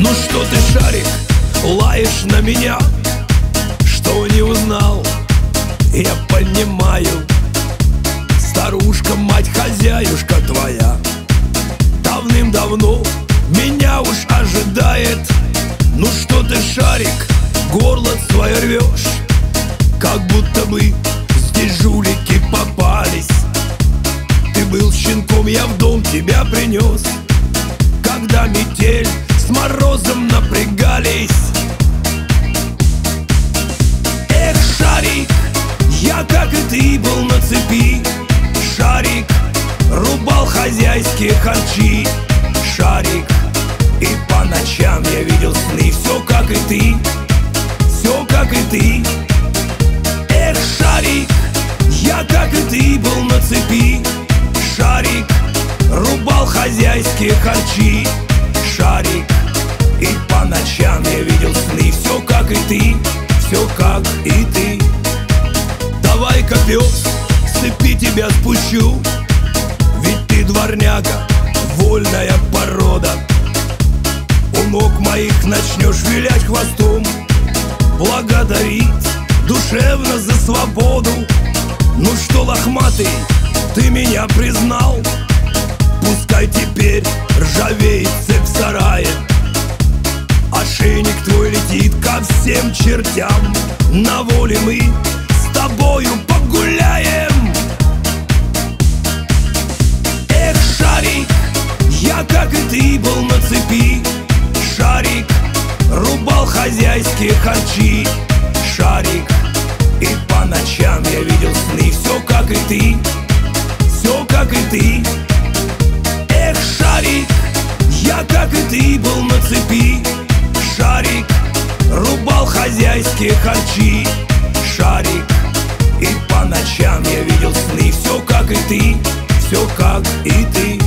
Ну что ты, Шарик, лаешь на меня? Что не узнал? Я понимаю. Старушка, мать, хозяюшка твоя давным-давно меня уж ожидает. Ну что ты, Шарик, горло свое рвешь, как будто бы здесь жулики попались. Ты был щенком, я в дом тебя принес, когда метель с морозом напрягались. Эх, Шарик, я, как и ты, был на цепи. Шарик, рубал хозяйские харчи. Шарик, и по ночам я видел сны. Все, как и ты, все, как и ты. Эх, Шарик, я, как и ты, был на цепи. Шарик, рубал хозяйские харчи. Шарик, и по ночам я видел сны. Все, как и ты, все, как и ты. Давай-ка, пес, с цепи тебя спущу, ведь ты дворняга, вольная порода. У ног моих начнешь вилять хвостом, благодарить душевно за свободу. Ну что, лохматый, ты меня признал? Пускай теперь ржавеет цепь в сарае. Ошейник твой летит ко всем чертям. На воле мы с тобою погуляем. Эх, Шарик, я, как и ты, был на цепи. Шарик, рубал хозяйские харчи. Шарик, и по ночам я видел сны. Все, как и ты, все, как и ты. Эх, Шарик, я, как и ты, был на цепи. Шарик, рубал хозяйские харчи. Шарик, и по ночам я видел сны. Все, как и ты, все, как и ты.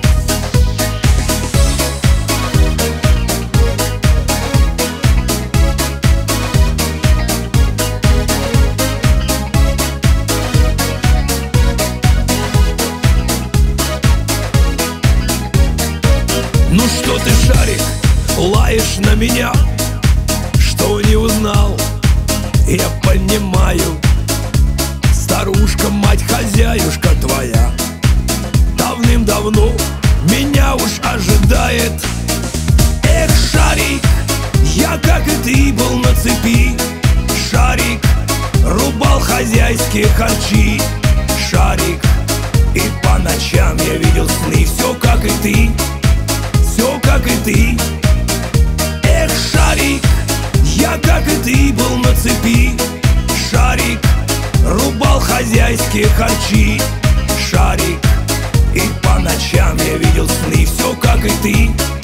Ну что ты, Шарик, лаешь на меня? Что не узнал? Я понимаю. Старушка, мать, хозяюшка твоя давным-давно меня уж ожидает. Эх, Шарик, я, как и ты, был на цепи. Шарик, рубал хозяйские харчи. Шарик, и по ночам я видел сны. Все, как и ты, все, как и ты. Эх, Шарик, я, как и ты, был на цепи. Шарик, рубал хозяйские харчи. Шарик, и по ночам я видел сны. Все, как и ты,